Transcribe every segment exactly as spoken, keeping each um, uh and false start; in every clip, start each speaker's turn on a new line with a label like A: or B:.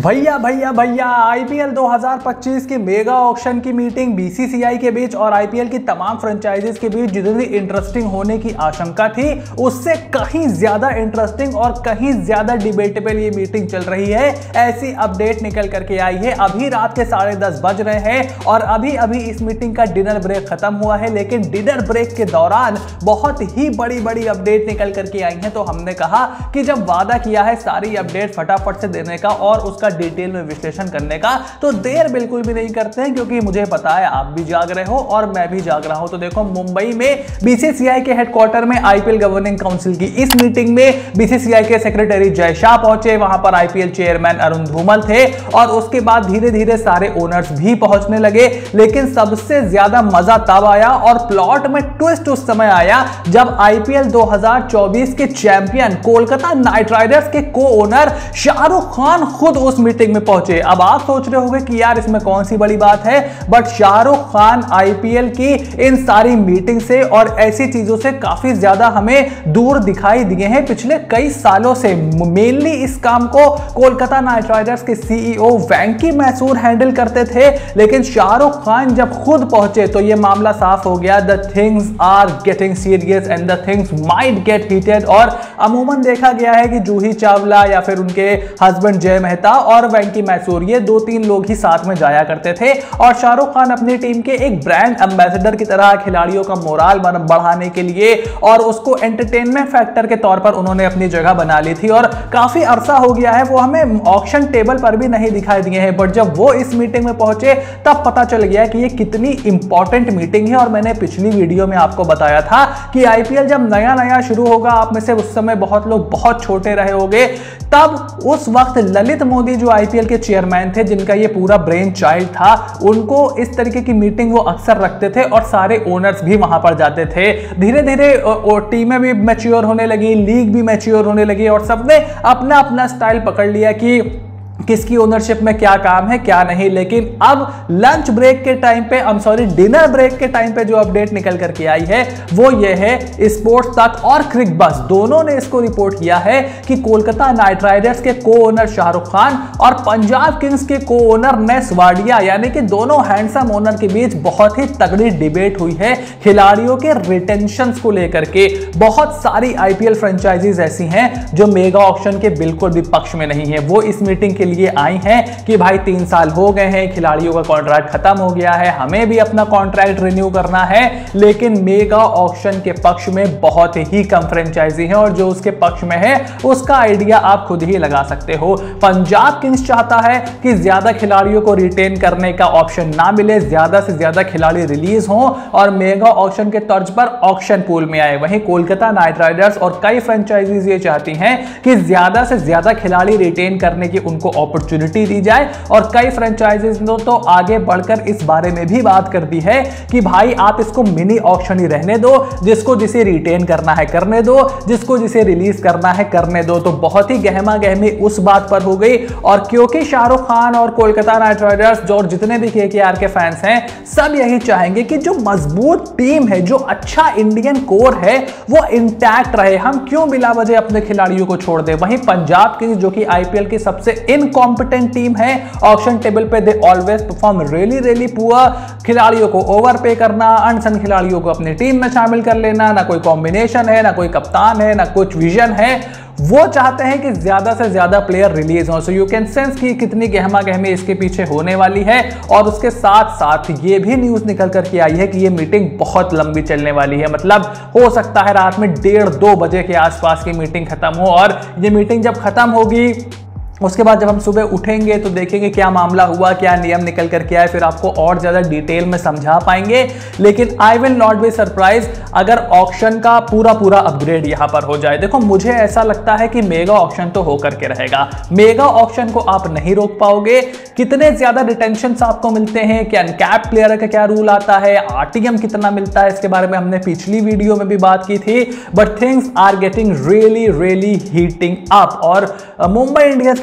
A: भैया भैया भैया आईपीएल दो हज़ार पच्चीस की मेगा ऑक्शन की मीटिंग बीसीसीआई के बीच और आईपीएल की तमाम फ्रेंचाइजीज के बीच जितनी इंटरेस्टिंग होने की आशंका थी उससे कहीं ज्यादा इंटरेस्टिंग और कहीं ज्यादा डिबेटेबल ये मीटिंग चल रही है। ऐसी अपडेट निकल करके आई है। अभी रात के साढ़े दस बज रहे हैं और अभी अभी इस मीटिंग का डिनर ब्रेक खत्म हुआ है, लेकिन डिनर ब्रेक के दौरान बहुत ही बड़ी बड़ी अपडेट निकल करके आई है। तो हमने कहा कि जब वादा किया है सारी अपडेट फटाफट से देने का और उसका डिटेल में विश्लेषण करने का, तो देर बिल्कुल भी नहीं करते हैं, क्योंकि मुझे पता है आप भी जाग रहे हो और मैं भी जाग रहा हूं। तो देखो, मुंबई में बीसीसीआई के हेडक्वार्टर में आईपीएल गवर्निंग काउंसिल की इस मीटिंग में बीसीसीआई के सेक्रेटरी जय शाह पहुंचे, वहां पर आईपीएल चेयरमैन अरुण धूमल थे और उसके बाद धीरे धीरे सारे ओनर्स भी पहुंचने लगे। लेकिन सबसे ज्यादा मजा तब आया और प्लॉट में ट्विस्ट उस समय आया जब आईपीएल दो हज़ार चौबीस के चैंपियन कोलकाता नाइट राइडर्स के को ओनर शाहरुख खान खुद उस मीटिंग में पहुंचे। अब आप सोच रहे होंगे कि यार इसमें कौन सी बड़ी बात है, बट शाहरुख खान आईपीएल की इन सारी मीटिंग से और ऐसी चीजों से काफी ज्यादा हमें दूर दिखाई दिए हैं पिछले कई सालों से। मेनली इस काम को कोलकाता नाइट राइडर्स के सीईओ वेंकी मैसूर हैंडल करते थे, लेकिन शाहरुख खान जब खुद पहुंचे तो यह मामला साफ हो गया। The things are getting serious and the things might get heated. और अमूमन देखा गया है कि जूही चावला या फिर उनके हस्बैंड जय मेहता और वेंकी मैसूर, ये दो तीन लोग ही साथ में जाया करते थे और शाहरुख खान अपनी टीम के एक ब्रांड एम्बेसडर की तरह खिलाड़ियों का मोराल बढ़ाने के लिए और उसको एंटरटेनमेंट फैक्टर के तौर पर उन्होंने अपनी जगह बना ली थी। और काफी अरसा हो गया है वो हमें ऑक्शन टेबल पर भी नहीं दिखाई दिए हैं, बट जब वो इस मीटिंग में पहुंचे तब पता चल गया कि ये कितनी इंपॉर्टेंट मीटिंग है। और मैंने पिछली वीडियो में आपको बताया था कि आईपीएल जब नया नया शुरू होगा, आप में से उस समय बहुत लोग बहुत छोटे रहे होंगे, तब उस वक्त ललित मोदी जो आईपीएल के चेयरमैन थे, जिनका ये पूरा ब्रेन चाइल्ड था, उनको इस तरीके की मीटिंग वो अक्सर रखते थे और सारे ओनर्स भी वहां पर जाते थे। धीरे धीरे टीमें भी मैच्योर होने लगी, लीग भी मैच्योर होने लगी और सबने अपना अपना स्टाइल पकड़ लिया कि किसकी ओनरशिप में क्या काम है क्या नहीं। लेकिन अब लंच ब्रेक के टाइम पे, I am sorry dinner break के टाइम पे जो अपडेट निकल करके आई है वो ये है, स्पोर्ट्स तक और क्रिक बस दोनों ने इसको रिपोर्ट किया है कि कोलकाता नाइट राइडर्स के को ओनर शाहरुख खान और पंजाब किंग्स के को ओनर नेस वाडिया, यानी कि दोनों हैंडसम ओनर के बीच बहुत ही तगड़ी डिबेट हुई है खिलाड़ियों के रिटेंशन को लेकर के। बहुत सारी आईपीएल फ्रेंचाइजीज ऐसी हैं जो मेगा ऑक्शन के बिल्कुल भी पक्ष में नहीं है। वो इस मीटिंग के लिए आई हैं कि भाई तीन साल हो गए हैं, खिलाड़ियों का कॉन्ट्रैक्ट खत्म हो गया है, हमें भी अपना कॉन्ट्रैक्ट रिन्यू करना है। लेकिन मेगा ऑक्शन के पक्ष में बहुत ही कम फ्रेंचाइजी है और जो उसके पक्ष में है उसका आइडिया आप खुद ही लगा सकते हो। पंजाब किंग्स चाहता है कि ज्यादा खिलाड़ियों को रिटेन करने का ऑप्शन ना मिले, ज्यादा से ज्यादा खिलाड़ी रिलीज हो और मेगा ऑक्शन के तर्ज पर ऑक्शन पूल में आए। वहीं कोलकाता नाइट राइडर्स और कई फ्रेंचाइजीज ये चाहती हैं कि ज्यादा से ज्यादा खिलाड़ी रिटेन करने की उनको अपॉर्चुनिटी दी जाए और कई फ्रेंचाइजीज ने तो आगे बढ़कर इस बारे में भी बात कर दी है कि भाई आप इसको मिनी ऑक्शन ही रहने दो, जिसको जिसे रिटेन करना है करने दो, जिसको जिसे रिलीज करना है करने दो। तो बहुत ही गहमा गहमी उस बात पर हो गई। और क्योंकि शाहरुख खान और कोलकाता नाइट राइडर्स जो जितने भी केकेआर के फैंस हैं सब यही चाहेंगे कि जो मजबूत टीम है, जो अच्छा इंडियन कोर है, वो इंटैक्ट रहे। हम क्यों बिला वजह अपने खिलाड़ियों को छोड़ दे। वहीं पंजाब किंग्स जो कि आईपीएल की सबसे इनकॉम्पिटेंट टीम है, ऑक्शन टेबल पे they always perform really really poor. खिलाड़ियों को ओवर पे करना, अनसन खिलाड़ियों को अपनी टीम में शामिल कर लेना, ना कोई कॉम्बिनेशन है, ना कोई कप्तान है, ना कुछ विजन है। वो चाहते हैं कि ज्यादा से ज्यादा प्लेयर रिलीज हो। सो यू कैन सेंस कि कितनी गहमा गहमी इसके पीछे होने वाली है। और उसके साथ साथ ये भी न्यूज निकल करके आई है कि ये मीटिंग बहुत लंबी चलने वाली है। मतलब हो सकता है रात में डेढ़ दो बजे के आसपास की मीटिंग खत्म हो और ये मीटिंग जब खत्म होगी उसके बाद जब हम सुबह उठेंगे तो देखेंगे क्या मामला हुआ, क्या नियम निकल करके आए, फिर आपको और ज्यादा डिटेल में समझा पाएंगे। लेकिन I will not be surprise अगर ऑक्शन का पूरा पूरा अपग्रेड यहां पर हो जाए। देखो, मुझे ऐसा लगता है कि मेगा ऑक्शन तो होकर के रहेगा। मेगा ऑक्शन को आप नहीं रोक पाओगे। कितने ज्यादा रिटेंशन आपको मिलते हैं, क्या अनकैप्ड प्लेयर का क्या रूल आता है, आरटीएम कितना मिलता है, इसके बारे में हमने पिछली वीडियो में भी बात की थी। But things are getting really really heating up और मुंबई इंडियंस के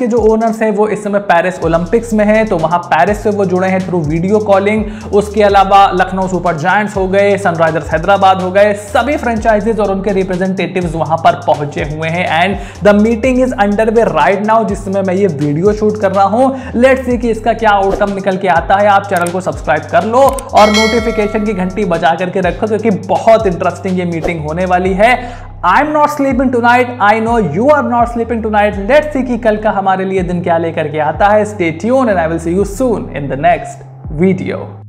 A: जो ओनर्स हैं वो इस समय पेरिस ओलंपिक्स में हैं, तो वहां पेरिस से वो जुड़े हैं थ्रू वीडियो कॉलिंग। उसके अलावा लखनऊ सुपर जायंट्स हो गए, सनराइजर्स हैदराबाद हो गए, सभी फ्रेंचाइजीज और उनके रिप्रेजेंटेटिव्स वहां पर पहुंचे हुए हैं and the meeting is under way right now, जिस समय मैं ये वीडियो शूट कर रहा हूं। लेट्स सी कि इसका क्या आउटकम निकल के आता है। आप चैनल को सब्सक्राइब कर लो और नोटिफिकेशन की घंटी बजा करके रखो, क्योंकि बहुत इंटरेस्टिंग ये मीटिंग होने वाली है। I am not sleeping tonight, I know you are not sleeping tonight. Let's see कि कल का हमारे लिए दिन क्या लेकर के आता है। Stay tuned and I will see you soon in the next video.